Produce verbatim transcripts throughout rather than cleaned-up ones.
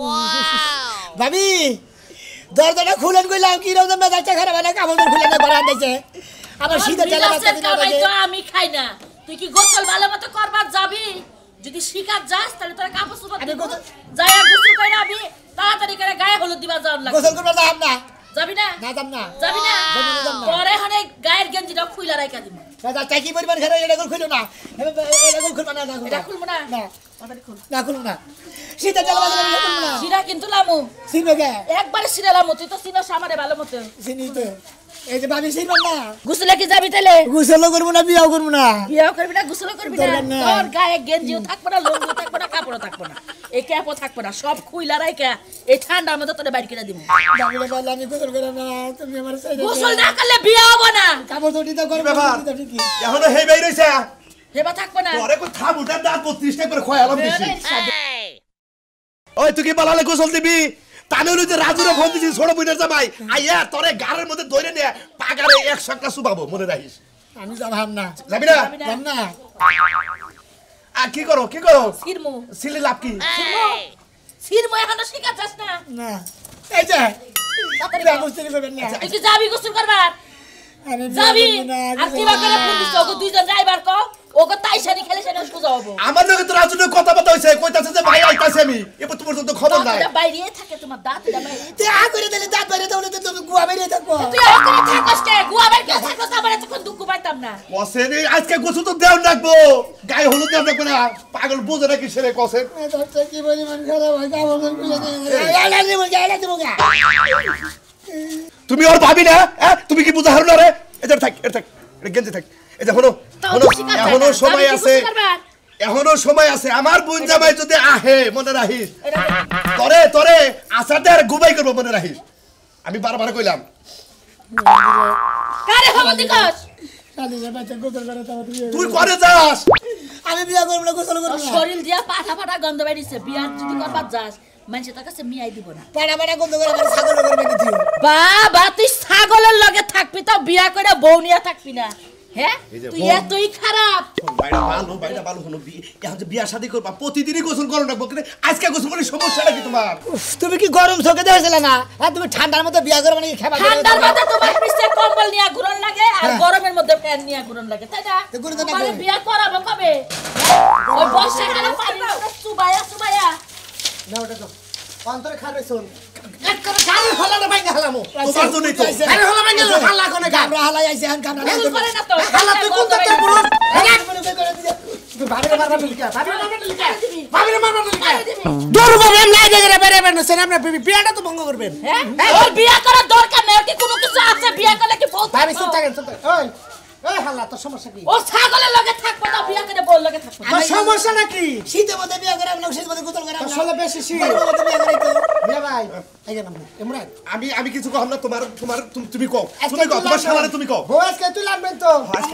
ভাবি দরজাটা খুলেন কইলাম কি রকম মেজাজটা খারাপ না কাপড় খুলে না ঘরে আনতেছে আবার শীতে তেলে বাচ্চা দিন আগে তো আমি খাই না তুই কি গোসল ভালো মতো করবার যাবি যদি শিকার যাস তাহলে তোর কাপড় চোপড় দিব যায়া গোসল কইরা আমি তাড়াতাড়ি করে গায়ে হলুদ দিবা যাওয়ার লাগে গোসল করবা যাব না যাবি না না যাব না যাবি না পরে হনে গায়ের গেঞ্জিটা খুইলা রাইখা দিব দাদা চাই কি পরিমাণ খেলে এটা খুলো না এটা খুলবা না এটা খুলবো না না না খুলবো না শীতে তেলে বাচ্চা দিন খুলবো না সিরা কিন্তু লামু সিনবে কে একবারে সিরা লামু তুই তো সিনা সামারে ভালো মতো চিনি তো এই যে ভাবি সিনবে না গোসলে কি যাবি তাইলে গোসল করব না বিয়াও করব না বিয়াও করবি না গোসল করবি না তোর গায়ে গেঞ্জিও থাকবে না লুঙ্গিও থাকবে না কাপড়ও থাকবে না এই ক্যাপও থাকবে না সব খুইলা রাইখা এই ঠান্ডার মধ্যে তোরে বাইরে কিনা দিব ভাবি বল আমি গোসল করব না তুমি আমার সাইডে গোসল না করলে বিয়া হবে না কাপড় ধুতি তো করব না ঠিকই এখনো হেই বাইরে হইছে হেবা থাকবে না পরে কো থাবুটা দাঁত বত্রিশ টা করে খয়ালাম দিছি ওই তুই কি বলালে গোসল দিবি তানলে যে রাজুরে ফোন দিছিস ছোট বুইনার জামাই আইয়া তোরে গারের মধ্যে ধরে নে পাগারে একশো টা সুবাবো মনে রাখিস আমি যাবাম না যাবি না যাব না আ কি করো কি করো সিরমু সিলি লাভ কি সিরমু সিরমু এখনো শিখা যাস না না এই যে তাড়াতাড়ি ব্যবস্থা করবেন না তুই কি যাবি গোসল করবার আমি যাবি আর কি বাকারে ফোন দিছ ওগো দুইজন ড্রাইভার কো ওগো তাইশানি খেলে সেটা সোজা হবো আমার লগে তো রাজুরে কথা কথা হইছে কইতাছে যে ভাই আইতাছে আমি এবার তোমার তো খবর নাই দাঁতটা বাইরে থাকে তোমার দাঁতটা বাইরে তুই আ করে দিলে দাঁত বাইরে দাও তো তুমি গুয়া বাইরে থাকো তুই ওখানে থাকস কে গুয়া বাইরে কে থাকস আমার তখন দুঃখ পাইতাম না কসে রে আজকে গোসল তো দেও রাখবো গায়ে হলুদ দেও রাখবো না পাগল বোঝে নাকি ছেলে কসে এই দরজা কি পরিমাণ খারাপ হয় কাপড় খুলে দে আলা দিব আলা দিব তুমি ওর ভাবি না হ্যাঁ তুমি কি বুঝা হারো না রে এটা থাক এটা থাক এটা গেঞ্জি থাক এটা হলো হলো এখনো সময় আছে এখনো সময় আছে আমার বোন জামাই যদি আহে মনে রাখিস তরে তরে আসাদের গুবাই করব মনে রাখিস আমি বারবার কইলাম কারে খবর দিকস কালি যে বাচ্চা গোসল করে তাও তুই করে যাস আমি বিয়া করব না গোসল করব না শরীর দিয়া পাটা পাটা গন্ধ বাইরিছে বিয়ার যদি করবার যাস মানুষের তার কাছে মিয়াই দিব না পাড়া পাড়া গন্ধ করে আমার ছাগল করবে না তুই বাবা তুই ছাগলের লগে থাকবি তো বিয়া করে বউ নিয়া থাকবি না হ্যাঁ তুই এতই খারাপ বাইরে ভালো বাইরে ভালো হলো এখন যে বিয়া শাদী করবা প্রতিদিনই গোসল করো না বকরে আজকে গোসল করে সমস্যা নাকি তোমার তুমি কি গরম চোখে দেখছিলে না হ্যাঁ তুমি ঠান্ডার মধ্যে বিয়া করবে নাকি খাবার ঠান্ডার মধ্যে তোমার পিছে কম্বল নিয়া ঘুরন লাগে আর গরমের মধ্যে ফ্যান নিয়া ঘুরন লাগে তাই না মানে বিয়া করাবো কবে ওই বর্ষাকালে পানি চুবায়া চুবায়া না ওটা তো অন্তরে খাবে শুন এক করে গাল হলানো বাইঙ্গা হলামো তোমার জন্যই তো গাল হলা বাইঙ্গা হালা কোনে গাবরা হালাই আইছে এখন গাবরা গোসল করে না তো হালা তুই কোন তাতে পুরো এক মিনিট করে দিও তুই ভাবিরে মারবা লিখা ভাবিরে মারবা লিখা ভাবিরে মারবা লিখা দূর বলেন নাই দেখে বেরে বেরে সেন আপনি বিয়াটা তো ভঙ্গ করবেন হ্যাঁ ওর বিয়া করার দরকার নেই কি কোনো কিছু আছে বিয়া করলে কি বউ ভাবি চুপ থাকেন চুপ ওই ওই হালা তোর সমস্যা কি ও ছাগলের লগে থাকবো না বিয়া করে বউর লগে থাকবো আমার সমস্যা নাকি শীতের মধ্যে বিয়া করে আমরা শীতের মধ্যে গোসল করে আমরা আসলে বেশি শীত মধ্যে বিয়া করে তো বিয়া ভাই আইগা নাম ইমরান আমি আমি কিছু কম না তোমার তোমার তুমি কও তুমি কও তোমার শালারে তুমি কও বউ আজকে তুই লাগবেন তো আজকে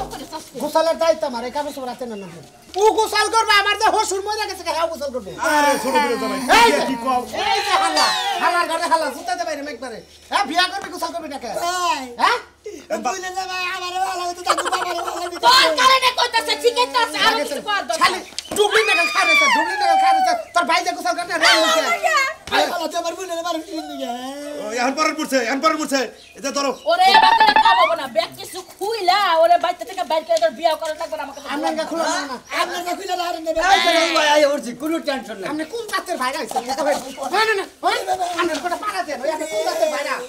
গোসলের দায়িত্ব আমার এই কাজ সব রাতে না না ও গোসল করবে আমার তো হসুর মরে গেছে হ্যাঁ গোসল করবে আরে ছোট বড় জামাই এই কি কও এই যে হালা হালার ঘরে হালা সুতাতে বাইরে একবারে হ্যাঁ বিয়া করবে গোসল করবে নাকি হ্যাঁ বুঝলে না ভাই আমারে ভালো তো তাকু বাবারে ভালো দিতে তোর কারণে কইতাছে ঠিক আছে আর কিছু কর দরকার খালি ডুবলি না খাবে তো ডুবলি না খাবে তো তোর ভাই যে গোসল করতে রে হইছে আরে হালা তো আমার বুঝলে মার দিকে এখন পরের পড়ছে এখন পরের পড়ছে এটা ধরো ওরে বাবা কামাবো না ব্যাগ কিছু খুইলা ওরে বাইতে থেকে বাইর করে তোর বিয়া করা লাগবে আমাকে আমরা না খুলা না আমরা না খুলা আর নেবে এই ভাই আই ওরছি কোনো টেনশন নাই আপনি কোন জাতের ভাই আইছেন না না না ওই আমরা কোটা পাড়া দেন ওই আপনি কোন জাতের ভাই না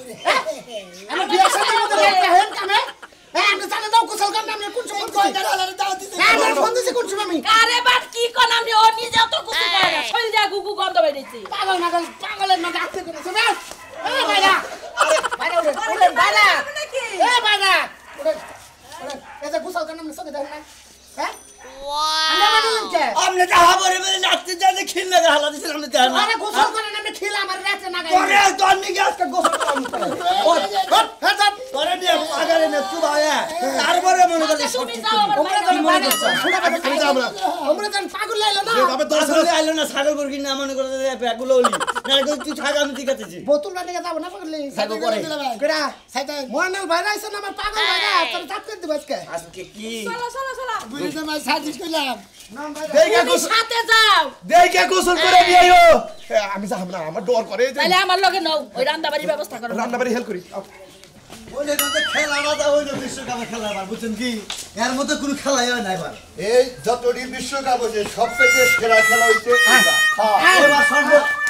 আমরা বিয়া সাথে মধ্যে একটা হেন কামে হ্যাঁ আপনি জানেন দাও গোসল করেন আপনি কোন সময় কই দাঁড়ালে দাও দিতে হ্যাঁ আমি ফোন দিছি কোন সময় আমি আরে বাট কি কোন আমি ও নিজে তো কিছু করে না শরীর দিয়া গুগু গন্ধ বাইরেছে পাগল মাগল পাগলের মধ্যে আসতে করেছে না এই ভাইরা ভাইরা ওরে ওরে ভাইরা নাকি এই ভাইরা ওরে ওরে এটা গোসল করেন আপনি সঙ্গে দেখেন না হ্যাঁ ওয়াও আমরা মানে কে আমনে যা হাবরে বলে নাচতে যাতে খিল লাগা হালা দিছেন আমনে জান আরে গোসল করেন আপনি খিলা আমার রাতে না গায় পরে তো আমি আজকে গোসল করব হ্যাঁ করে নিয়ে আগারে নে চুবায়া তারপরে মনে করে সব তুমি ঠিক যাও আমার ওমরা বাইরে জান মনে মানে করছো শুনে পাবে তুমি যাও না ওমরা জান পাগল লাইলো না তবে দশ আসলে আইলো না ছাগল বর্গি না মনে করে ব্যাগুলো ওলি না তুই থাক আমি ঠিক আছে বোতল বানিয়ে যাব না পাগল ছাগল করে কেডা সাইতে মোহানাল ভাইরা আইছে না আমার পাগল ভাইরা তোর চাপ করে দিবা আজকে আজকে কি চলো চলো চলো বুঝি না মাই সাজিস কইলাম নাম ভাইরা দেখে তুমি গোসল সাথে যাও দেখে গোসল করে নিয়ে আইও এ, আমি যাব না আমার ডর করে যে তাহলে আমার লগে নাও ওই রান্না বাড়ির ব্যবস্থা করো রান্না বাড়ি হেল্প করি ওই যে খেলা না ওই যে বিশ্বকাপে খেলা আবার বুঝছেন কি এর মধ্যে কোনো খেলাই হয় না এবার এই যতটি বিশ্বকাপ হয়েছে সবথেকে সেরা খেলা হইছে এটা। এবার সর্ব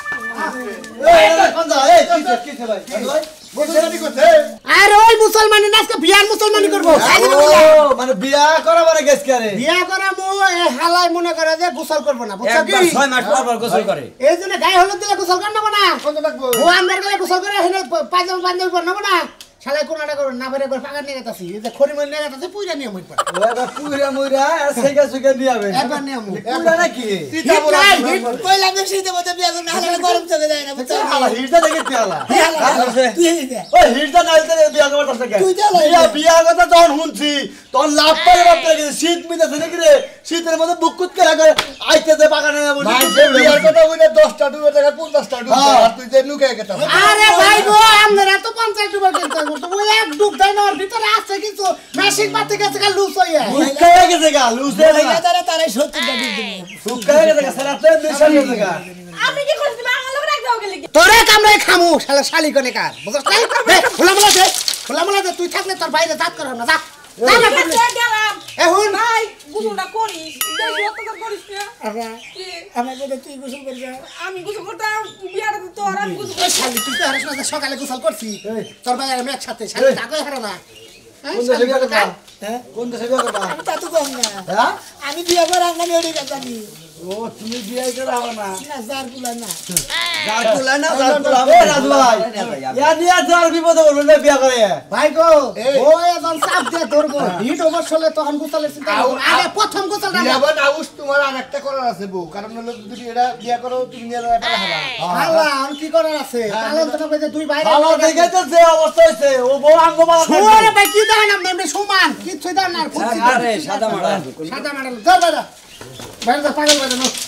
এই কোন দা এই কি কি ভাই ভাই মুসলমানি করছে আরে ওই মুসলমানি না আজকে বিয়ার মুসলমানি করব ও মানে বিয়া করা মানে গেছ করে বিয়া করা মো এই হালাই মনে করে যে গোসল করব না বুঝছো কি একবার ছয় মাস পর পর গোসল করে এই জন্য গায়ে হলুদ দিলে গোসল করব না কত লাগবো ও আন্দার গেলে গোসল করে হেনে পাজামা বান্ধব করব না শালা কোনাটা করব না বেরে করে পাগা নিয়ে গেতাছি এই যে খড়ি মন নিয়ে গেতাছি পুইরা নিয়ে মই পড় ও এবার পুরা মুরা সেগা সুগা নিয়ে আবে একবার নিয়ে মই পুরা নাকি হিট নাই হিট কইলাম যে শীতে মধ্যে বিয়া করব না হলে গরম চলে যায় না বুঝছো হালা হিরটা দেখে তেলা তুই এই দে ওই হিরটা নাইতে বিয়া করতে থাকে তুই যা বিয়া বিয়া কথা যখন শুনছি তখন লাভ পাই ভাবতে লাগে শীত মিটাছে নাকি রে শীতের মধ্যে বুকুত করে করে আইতেছে বাগানে বসে মাঝে বিয়ার কথা কইলে দশটা ডুবে টাকা পঞ্চাশটা ডুবে আর তুই যে লুকায় গেতা আরে ভাই গো আমরা তো পঞ্চাশ ডুবার কিনতে তো ওই এক ডুব দেয় না ওর ভিতরে আছে কিছু মেশিন পাতে গেছে গা লুজ হইয়া সুকায় গেছে গা লুজে লাগা তারা তারাই সত্তরটা ডুব দিবে সুকায় গেছে গা সারা তো দেশে গেছে গা আমি কি করছি আমার লগে রাখ দাও গেলে তোরে কামড়ে খামু শালা শালি কোনে কার বুঝছ তাই দে খোলা মোলা দে খোলা মোলা দে তুই থাকলে তোর বাইরে জাত কর না যা যা না করলে। গেলাম এখন ভাই গুছুলটা করিস দেখি অত করে করিস না আবা আমি বলে তুই গোসল করবি আমি গুছু করতাম বিয়াটা তো আর আমি গুছু এই শালি তুই তো হারাস না যে সকালে গোসল করছি তোর বাইরে আমি একসাথে শালি তাকে হারা না কোন দেশে বিয়া করবা হ্যাঁ কোন দেশে বিয়া করবা তা তো কম না হ্যাঁ আমি বিয়া করে আঙ্গানি ওড়ে গেতানি ও তুমি বিয়া করে হবে না না জার কুলা না যার কুলা না যার কুলা এ রাজু ভাই ইয়া নিয়া যার বিপদে বলবে না বিয়া করে ভাই গো ও এখন চাপ দিয়ে ধরবো হিট অবশ্যই তখন গোসলের চিন্তা করবো। আগে প্রথম গোসল বিয়া বান আউস তোমার আরেকটা করার আছে বউ কারণ হলো যদি এটা বিয়া করো তুমি নিয়ে যাবে এটা হারা আল্লাহ আর কি করার আছে পালন তো কইতে দুই ভাই ভালো দেখে তো যে অবস্থা হইছে ও বউ আঙ্গ মারা শুয়ারে ভাই কি দেন আপনি এমনি সমান কিচ্ছু দেন না ফুচি আরে সাদা মারা সাদা মাডাল যা বাইরে বাইরে যা পাগল বাইরে নো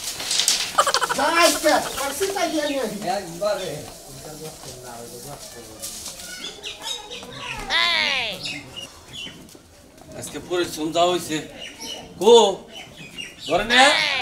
যা আইছে আর চিন্তা দিয়ে নিয়ে একবারে আজকে পরিশ্রম যা হয়েছে গো ধরে নে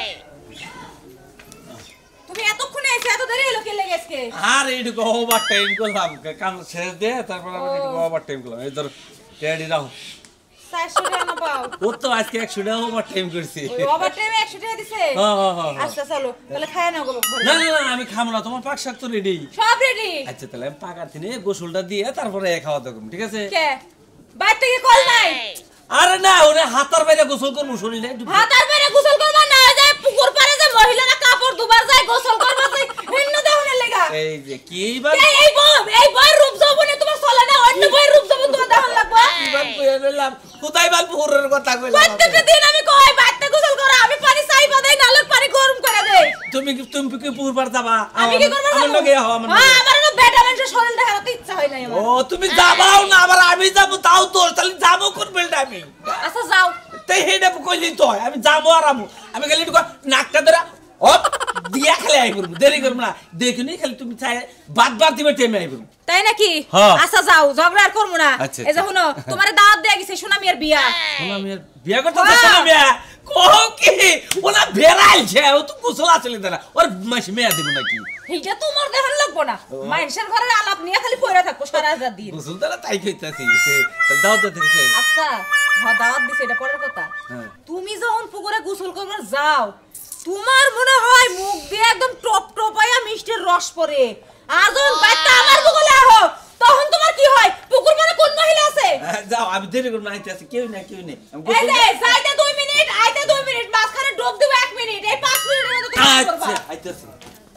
তুমি এতক্ষণে এসে এত দেরি হলো কে লেগে আজকে আর এইটুকু ওভার টাইম করলাম কাম শেষ দে তারপর আবার এইটুকু ওভার টাইম করলাম এই ধর রেডি রাখো চারশো টাকা না পাও ও তো আজকে একশো টাকা ওভার টাইম করছি ওই ওভার টাইমে একশো টাকা দিছে হ্যাঁ হ্যাঁ হ্যাঁ হ্যাঁ। আচ্ছা চলো তাহলে খায় না গো না না না আমি খাবো না তোমার পাক শাক তো রেডি সব রেডি আচ্ছা তাহলে আমি পাকার দিনে গোসলটা দিয়ে তারপরে খাওয়া দাওয়া করবো ঠিক আছে কে বাইরে থেকে কল নাই আরে না ওরে হাতার বাইরে গোসল করবো শরীরে একটু হাতার বাইরে গোসল করবা না যায় পুকুর পাড়ে যে মহিলারা কাপড় দুবার যায় গোসল করবা যায় ভিন্ন দেহনের লাগা এই যে কি বার এই এই বই এই বই রূপ যৌবনে তোমার চলে না অন্য বই রূপ যৌবন তোমার দেহন লাগবে কি বার কইয়া নিলাম কোথায় বাল পুকুরের কথা কইলাম প্রত্যেকটা দিন আমি কই বাইরে গোসল করো আমি পানি চাইবা দেই নালে পানি গরম করে দেই তুমি কি তুমি কি পুকুর পার যাবা আমি কি করব আমার লগে হও আমার লগে। হ্যাঁ আমার না বেটা মানুষের শরীর দেখাতে ইচ্ছা হয় না ও আমার তুমি যাবাও না আবার আমি যাবো তাও তো তাহলে যাবো কোন বেলটা আমি আচ্ছা যাও তাই হেডা কইলি তো হয়, আমি যাবো আর আমু আমি খালি একটু নাকটা ধরা হপ দিয়া খালি আই করবো দেরি করবো না দেখিনি খালি তুমি চাই বাদ বাদ দিবে টেমে আই করবো তাই নাকি হ্যাঁ। আচ্ছা যাও ঝগড়া আর করবো না আচ্ছা, এই যে শুনো তোমার দাওয়াত দেয়া গেছে সুনামিয়ার বিয়া আমি আর বিয়া করতে চাচ্ছি না বিয়া কো কি ওনা বেড়াইছে ও তো কুশল আসলে দাঁড়া ওর মাসে মেয়া দিব নাকি এইটা তোমার দেহন লাগবো না মানুষের ঘরের আলাপ নিয়ে খালি পড়ে থাকবো সারা রাত দিন কুশল দাঁড়া তাই কইতাছি তাহলে দাও তো দেখে আচ্ছা হ্যাঁ দাওয়াত দিছে এটা পরের কথা হ্যাঁ। তুমি যখন পুকুরে গোসল করবার যাও তোমার মনে হয় মুখ দিয়ে একদম টপ টপায়া মিষ্টির রস পড়ে আর যখন বাইটা আমার পুকুরে আহো তখন তোমার কি হয় পুকুর মানে কোন মহিলা আছে যাও আমি দেরি করবো না আইতে আছে কেউ না কেউ নেই আমি এই গোসল যে যাইতে দুই মিনিট আইতে দুই মিনিট মাঝখানে ডুব দিব এক মিনিট এই পাঁচ মিনিটের মধ্যে তুমি কি করবা আচ্ছা আইতেছি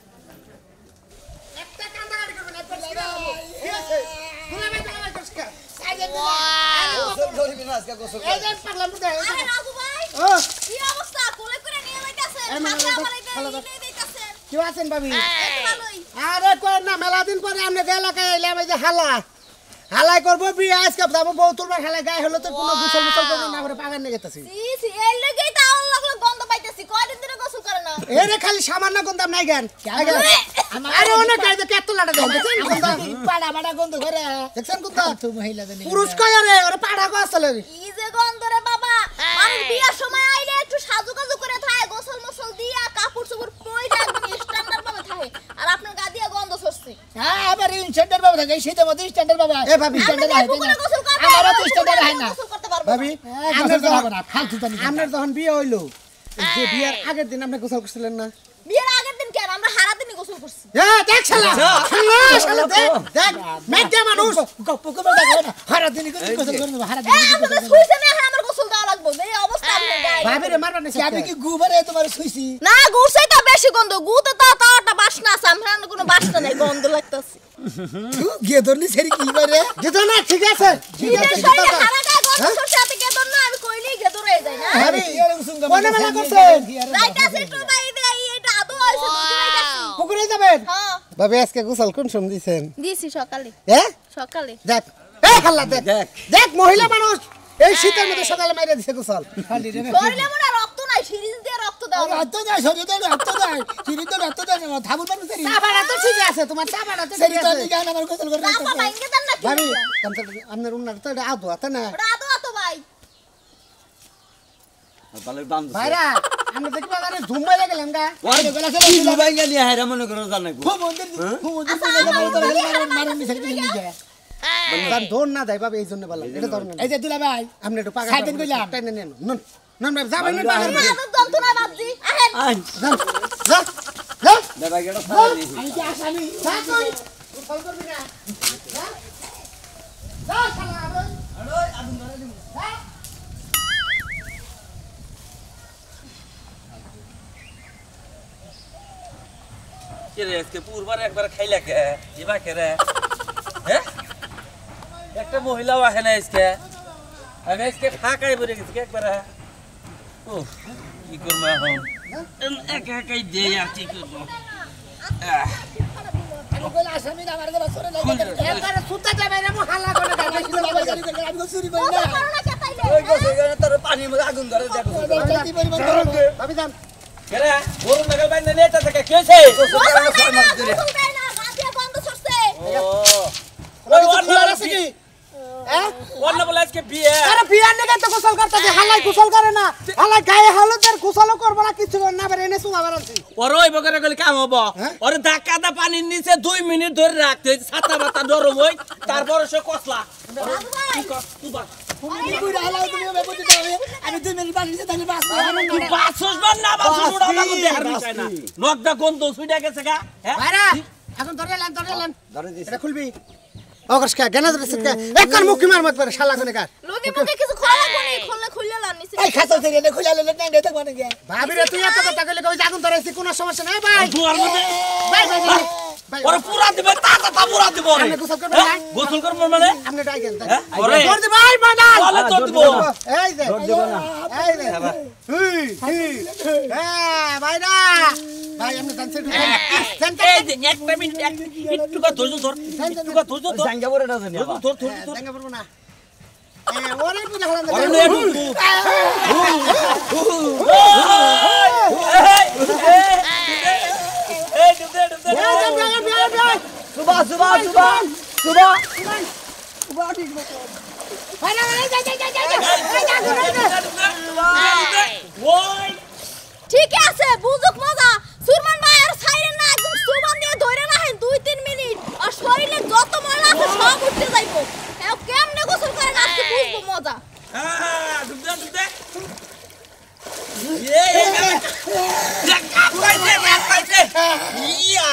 একটা কান্দাকাটি করবেন একবার ঠিক আছে দুলা ভাই দুলা ভাই কষ্ট সাইজে গোসল করবি না আজকে গোসল এই যে পাগলা মুদে আরে রাজু ভাই ও কি অবস্থা কোলে করে নিয়ে যাইতাছেন এই মানে হাতে তো আমার এটা ভালো নিয়ে যাইতাছেন কি আছেন ভাবি এই তো ভালোই আরে কই না মেলা দিন পরে আমরা যে এলাকায় এলাম এই যে হালা হালাই করবো বিয়ে আজকে যাবো বউ তুলবার হালাই গায়ে হলো তো কোনো গোসল মোসল করবো না করে পাগান নিয়ে গেতেছি সি সি এই লাগেই তো আউল লাগলো গন্ধ পাইতেছি কয়দিন ধরে গোসল করে না এরে খালি সামান্য গন্ধাম নাই গান আরে অনেক গায়ে দেখে এত লাটা দেন দেখছেন পাড়া পাড়া গন্ধ করে দেখছেন কোথা পুরুষ কয় আরে ওরে পাড়া গো আসলে কি যে গন্ধ রে বাবা মানুষ বিয়ার সময় আইলে একটু সাজুকাজু করে থাকে গোসল মোসল দিয়া কাপড় চোপড় পইরা একদম স্ট্যান্ডার্ড ভাবে থাকে আর আপনার গা দিয়া গন্ধ ছড়ছে হ্যাঁ আবার স্ট্যান্ডার্ড বাবা থাকে শীতের মধ্যে স্ট্যান্ডার্ড বাবা এ ভাবি স্ট্যান্ডার্ড হয় না আমারও তো স্ট্যান্ডার্ড হয় না গোসল করতে পারবো ভাবি আপনার যখন ফালতু জানি আপনার যখন বিয়ে হইলো যে বিয়ের আগের দিন আপনি গোসল করছিলেন না বিয়ের আগের দিন কেন আমরা হারা দিনই গোসল করছি এ দেখ শালা শালা শালা দেখ দেখ মেয়ে মানুষ গপ্প করে দেখ হারা দিন গোসল করে নেব হারা দিন এ আমরা শুইছে না আমার গোসল দেওয়া লাগবে এই অবস্থা আপনি গায়ে ভাবি রে মারবা না আমি কি গুবারে তোমার শুইছি না গুছাই তো বেশি গন্ধ গুতে তো তাওটা বাসনা আছে আমরা কোনো বাসনা নাই গন্ধ লাগতাছে গিয়ে ধরলি সেরি কি করে গেদর না ঠিক আছে ঠিক আছে শরীরে হারা গায়ে গন্ধ ছড়ছে আতে গেদর না আমি কইলেই গেদর হয়ে যায় না ভাবি কোনে মেলা করছেন যাইতাছে তো ভাই এই এটা আদো হইছে দুধ হইতাছে পুকুরে যাবেন হ্যাঁ ভাবি আজকে গোসল কোন সময় দিছেন দিছি সকালে হ্যাঁ সকালে দেখ এ খাল্লা দেখ দেখ মহিলা মানুষ এই শীতের মধ্যে সকালে মাইরা দিছে গোসল শরীরে মনে রক্ত নাই সিরিজ দিয়ে রক্ত দাও রক্ত দেয় শরীরে রক্ত দেয় শরীরে রক্ত দেয় না ধাবুর মানুষ চাবাড়া তো ঠিক আছে তোমার চাবাড়া তো ঠিক আছে গান আমার গোসল করে বাবা ভাইঙ্গে দেন না কি ভাবি আপনার উন্নার তো এটা আদো আছে না ওটা আদো আতো ভাই বালের বান্ধ ভাইরা আমরা দেখবা আরে ধুম বাইরে গেলাম গা কি মোবাইল নিয়ে হেরা মনে করো জানাই খুব মন্দির খুব মন্দির মারুন মারুন মিশারি নিয়ে যায় দান ধর না দেয় বাবা এই জন্য বললাম এটা ধর না এই যে দুলা ভাই আপনি একটু পাগা সাইকেল কইলাম টাইনে নেন নন নন ভাই যাবেন না পাগা আদো যন্ত্রণা বাপজি আহেন আই যা যা যা দাদা গেটা সারি আমি কি আসামি যা কই ফল করবি না যা যা শালা আরে আরে আদম ধরে দিমু যা রে আজকে পুরবার একবার খাইলা কে জিবা কে রে হ্যাঁ একটা মহিলাও আসে না আজকে আমি আজকে ফাঁকাই পড়ে গেছি একবার ও কি করবো এখন একা একাই দে আর কি করবো আমি কইলা আসামি না মারতে বছরে লাগে একবারে সুতা যাবে রে মো হাল্লা করে গাড়ি করে আমি চুরি করি না করোনা কে তাইলে ওই গোসল করে তোর পানি মধ্যে আগুন ধরে দেখো কি পরিমাণ করব ভাবি যান কে রে গরু নাগাল বাইন্দা নেতা থেকে কি হইছে গোসল দেয় না গোসল দেয় না গা দিয়ে গন্ধ ছড়ছে ও ওই খোলা আছে কি হ্যাঁ অন্য বলে আজকে বিয়ে আরে বিয়ার নেগে তো গোসল করতে যে হালাই গোসল করে না হালাই গায়ে হলুদের গোসল করব না কিছু না বের এনে সুমা বেরানছি ওর ওই বকরে গলি কাম হবো ওর ধাক্কা দা পানির নিচে দুই মিনিট ধরে রাখতে ছাতা মাথা নরম হই তারপর সে কসলা কি কর তুই বাস তুমি বুড়া হালাই তুমি বেবুতি দাও আমি দুই মিনিট বাকি দিতে তাহলে বাস তুই বাসস বান না বাসস উড়া লাগু দেহার বিষয় না নকদা গন্ধ সুইডা গেছে গা হ্যাঁ ভাইরা এখন ধরে লেন ধরে লেন ধরে দিছ এটা খুলবি অগস কা গনা ধরে সকে একবার মুখ মার মত করে শালা কোনে কার লদি মুখে কিছু খোলা লাগবে না খুললে খুললে লান নিছে এই খাতা থেকে এনে খুলে লেন না দেখ মানে গে ভাবি রে তুই এত কথা কইলে কই আগুন ধরেছি কোনো সমস্যা নাই ভাই দুয়ার মধ্যে ভাই ভাই ভাই ওরে পুরা দিবে তা তা পুরা দিব রে আপনি গোসল করবেন না গোসল করব মানে আপনি ডাইকেন হ্যাঁ ওরে ধর দি ভাই বানাল বলে তোর দিব এই যে ধর দেব না এই যে হুই হুই হ্যাঁ ভাই না ভাই আপনি দানছে এই যে একটা মিনিট একটু কা ধৈর্য ধর একটু কা ধৈর্য ধর জাঙ্গা পড়ে না জানি ধর ধর ধর ধর দেখা পড়বো না এ ওরে বুঝা হলাম ওরে নে একটু এই ডুবে ডুবে সুবা সুবা সুবা সুবা ওই ঠিক আছে বুঝুক মজা সুরমান ভাই আর সাইরেন না একদম সুবান দিয়ে ধরে না হেন দুই তিন মিনিট আর শরীরে যত ময়লা আছে সব উঠতে যাইবো এও কেমনে গোসল করে না আজকে বুঝবো মজা হ্যাঁ ডুবে ডুবে এই এই দেখা পাইছে দেখা পাইছে ইয়া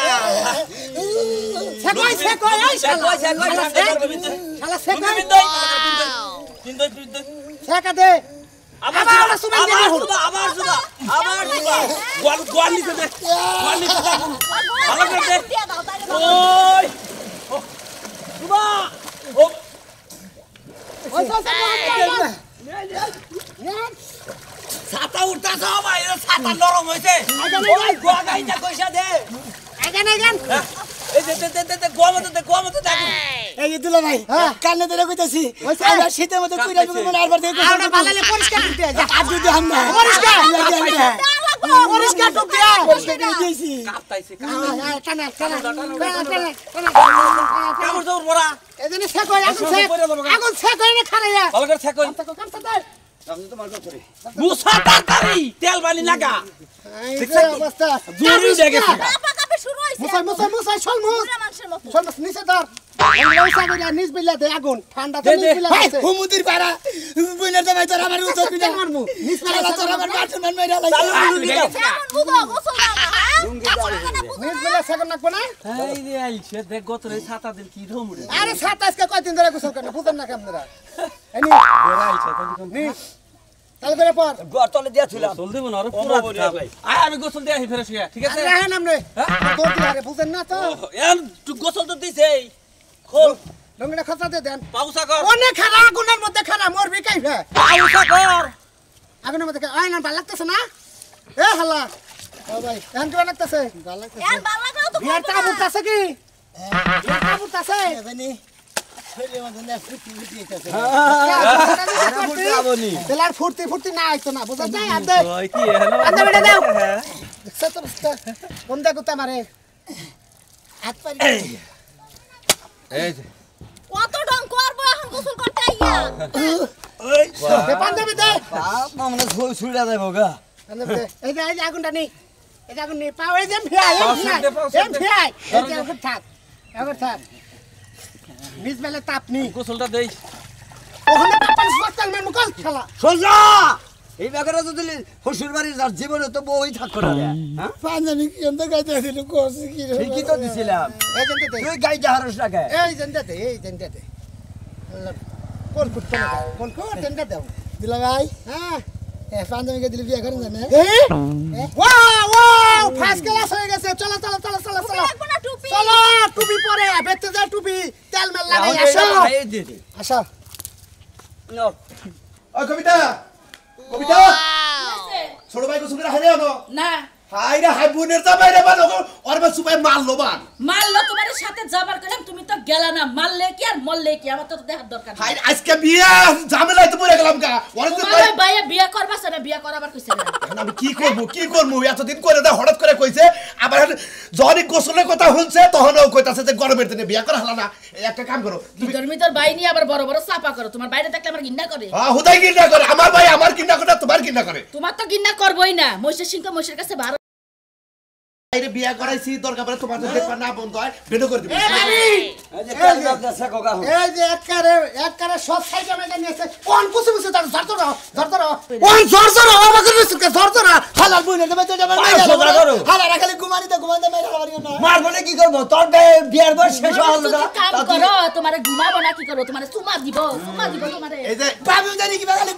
সেকই সেকই এই শালা সেকই সেকই শালা সেকই তিন দুই তিন দুই সেকা দে আবার আবার সুবা আবার সুবা আবার সুবা গোল গোল নিতে দে গোল নিতে দে ভালো করে দে দিয়ে দাও তাইলে ওই সুবা ও ওই তো ছাতা উঠতা সবাই ছাতা নরম হইছে ওই গোয়া গাইটা কইসা দে আগান আগান এই দে দে দে দে গোয়া মত দে গোয়া মত দে এই দিলা ভাই কানে ধরে কইতাছি আমরা শীতের মতো কইরা মনে আরবার দেখো আমরা বালালে পরিষ্কার করতে যা হাত দিতে হাম না পরিষ্কার পরিষ্কার তো দিয়া পরিষ্কার করে দিয়েছি কাপতাইছে হ্যাঁ টানা টানা টানা টানা কামড় দৌড় বড়া এজন্য সে কই আগুন সে আগুন সে কই না খারাইয়া ভালো করে ছাকই কাম সাদার আমি তোমার কথা করি মুসা তাড়াতাড়ি তেল বালি লাগা এই যে অবস্থা জুরি দেখেছি কাপা কাপে শুরু হইছে মুসাই মুসাই মুসাই চল মুস পুরা মানুষের মতো চল মুস নিচে ধর আমরা ওই সাইডে নিচ বিলা দে আগুন ঠান্ডা তো নিচ বিলা আছে হুমুদির পাড়া বইনার দামাই তোর আমার উত্তর দিনা মারমু নিচ বিলা তোর আমার বাটন মান মাইরা লাগি যেমন বুঝো গোসল দাও না হ্যাঁ নিচ বিলা সেকেন্ড লাগবে না এই রে আইছে দেখ গতরে ছাতা দিন কি ধমুড়ে আরে সাতাশ কে কয়দিন ধরে গোসল করে বুঝেন না আপনারা এনি আইছে নি তাহলে করে পর গতলে দিয়া ছিলাম গোসল দেব না আরে পুরা ভাই আয় আমি গোসল দেই আহি ফেরেছি ঠিক আছে আরে হ্যাঁ নামনে তোর কি আরে বুঝেন না তো এন তুই গোসল তো দিছে খোল লঙ্গিটা খসা দে দেন পাউসা কর অনেক খারাপ আগুনের মধ্যে খারাপ মরবি কাইফে পাউসা কর আগুনের মধ্যে আয় না ভালো লাগতেছে না এ হালা ও ভাই এখন কি লাগতেছে ভালো লাগতেছে এর ভালো লাগলো তো বিয়ার টা বুঝতাছে কি বিয়ার টা বুঝতাছে জানি ছেলে মধ্যে না ফুটি ফুটি হইতাছে তেলার ফুর্তি ফুর্তি না আইতো না বুঝা যায় আর দে ওই কি হলো আদা বেটা দাও দেখছ তো বুঝতা কোন দা কুতা মারে হাত পারি এই যে কত ডং করবো এখন গোসল করতে আইয়া ওই দে পাঞ্জাবি দে বাপ মামনে ছুই ছুইরা যাইবো গা পাঞ্জাবি দে এই যে এই যে আগুনটা নি এই যে আগুন নি পাও এই যে ফিয়াই এই ফিয়াই এই ফিয়াই এই যে আগুন থাক আগুন থাক নিজ বেলা তাপ নি গোসলটা দেই ওখানে তাপান সকাল মে মুকাল খেলা সোজা এই ব্যাপারে যদি শ্বশুর বাড়ির যার জীবনে তো বই থাকতো না হ্যাঁ পাঞ্জাবি কি এন্ড গাইতে দিল কোস কি রে ঠিকই তো দিছিলাম এই জেনতে দে তুই গাইতে হারস না কে এই জেনতে দে এই জেনতে দে কোন কুত্তা না কোন কোন জেনতে দাও দিলা ভাই হ্যাঁ এ পাঞ্জাবিকে দিলি বিয়ে করেন জানে ওয়াও ওয়াও ফার্স্ট ক্লাস হয়ে গেছে চলো চলো চলো চলো চলো লাগবো না টুপি চলো টুপি পরে বেতে যা টুপি তেল মেল লাগাই আসো এই দে দে আসো নো ও কবিতা কবিতা ছোট ভাই গোসল করে হারে আনো না হাই রে হাই বোনের জামাই রে বালো ওর বা সুপাই মারলো বান মারলো তোমার সাথে যাবার কইলাম তুমি তো গেলা না মারলে কি আর মরলে কি আমার তো দেখার দরকার হাই আজকে বিয়ে ঝামেলায় তো পড়ে গেলাম কা ওর তো তোমার ভাইয়া বিয়ে করবা না বিয়ে করাবার কইছে না এখন আমি কি করব কি করব এতদিন করে না হঠাৎ করে কইছে আবার যখন গোসলের কথা হচ্ছে তখন ও কইতাছে যে গরমের দিনে বিয়ে করা হলো না এই একটা কাম করো তুমি ভিতর ভিতর ভাই নিয়ে আবার বড় বড় চাপা করো তোমার বাইরে থাকলে আমার ঘৃণা করে হ্যাঁ হুদাই কিনা করে আমার ভাই আমার কিনা করে তোমার কিনা করে তোমার তো ঘৃণা করবই না মহিষের সিংহ মহিষের কাছে ভালো আইরে বিয়ে করাইছি দরকার পড়ে তোমার যদি দেখবা না বন্ধ হয় বেনো করে দিব এ ভাবি এই যে কাল দাদা সাকো গা এই যে এককারে এককারে সব সাইজে মেজে নিয়েছে কোন কুসি কুসি তার ধরতো না ধরতো না কোন ধরতো না আমাকে নিসকে ধরতো না হালাল বইনে দেবে তো যাবে হালাল খালি ঘুমানি তো ঘুমাতে মেরে হালাল না মারবো না কি করব তোর বিয়ার বয়স শেষ হলো না কাম করো তোমারে ঘুমাবো না কি করো তোমারে চুমা দিব চুমা দিব তোমারে এই যে বাবু জানি কি বাগালে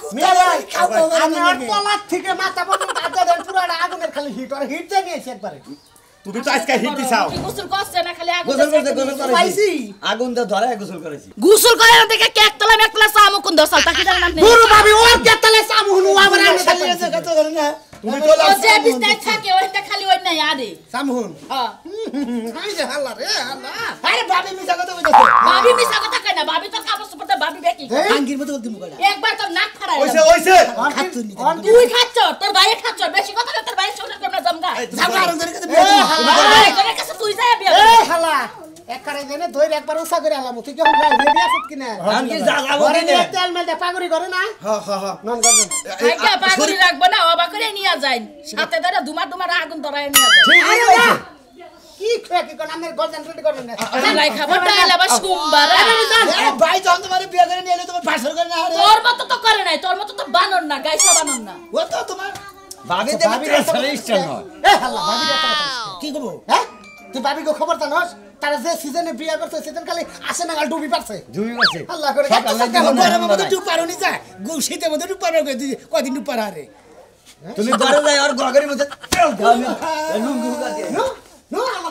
আমার তলার থেকে মাথা পর্যন্ত আধা দেন পুরো আগুনের খালি হিট আর হিট দিয়ে নিয়েছে একবারে তুমি তো আজকে হিট দিছাও কি গোসল করছে না খালি আগুন গোসল করতে গোসল করেছি পাইছি আগুন তো ধরে গোসল করেছি গোসল করে না দেখে কেক তলা মেকতলা চা মুকুন দসাল তাকি জানেন আপনি গুরু ভাবি ওর কেতলে সামু হুনু আবার আমি সালিয়েছে কত করে না তুমি তো ও লাস্ট যে বিস্তার থাকে ওইটা খালি ওই নাই আরে সামু হুন হ্যাঁ হাই যে হাল্লা রে হাল্লা আরে ভাবি মিছা কথা কইতাছে ভাবি মিছা কথা কয় না ভাবি তো কাপড় সুপড়তে ভাবি বেকি আঙ্গির মতো দিমু কইলা একবার তো নাক ফাড়াই ওইছে ওইছে খাচ্ছু নি তুই খাচ্ছ তোর ভাই খাচ্ছ বেশি কথা কয় তোর ভাই শুনে তোমরা জমগা জামা আর ধরে কাছে এই, তোর কাছে তুই যায় বিয়ে এ হাল্লা একবারে জেনে ধরে একবার উসা করে আলাম তুই যখন রেডি আছিস কিনা আঙ্গি যা যাবো ঘরে কিনে নিয়ে তেল মেল দে পাগুড়ি করে না হ্যাঁ হ্যাঁ হ্যাঁ নন করবেন ভাইটা পাগড়ি রাখবো না অবা করে নিয়ে যায় সাথে ধরে দুমার দুমার আগুন ধরায় নিয়ে যায় ঠিক আরে আছে না কি খে কি কোন আমাদের গর্জন রেডি করবেন না লাই খাবারটা এলে আবার সোমবার ভাই যখন তোমার বিয়ে করে নিয়ে এলো তোমার পাশর করে না আরে তোর মতো তো করে নাই তোর মতো তো বানর না গাইছা বানর না ও তো তোমার ভাবি দেবে ট্রান্সফার ইস্টার হয় এ হাল্লা ভাবি কথা কি করব হ্যাঁ তুই ভাবি কো খবর জানোস তারা যে সিজনে বিয়ে করতে সিজন খালি আসে না গাল ডুবি পারছে জমি আছে আল্লাহ করে সব আল্লাহ দিবেন না, গরমের মধ্যে নাই। ডুব পারো নি যা গু শীতের মধ্যে ডুব পারো কদিন ডুব পারো আরে তুমি ঘরে যাই আর গগরের মধ্যে তেল দাও না লুঙ্গি হুকা দিয়ে নো নো আল্লাহ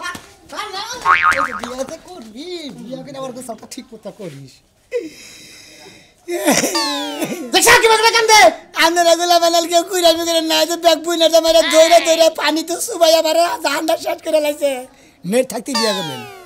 বিয়াতে করবি বিয়া করে আবার সবটা ঠিক মতো করিস দেখা কি বাগলা কান্দে আমরা গুলা বানাল কেউ কুইরা বিগরে না যে ব্যাগ বুইনা তোমার ধইরা ধইরা পানি তো সুবাই আবার জাহান্নার শট করে লাইছে নেট থাকতে বিয়া করবেন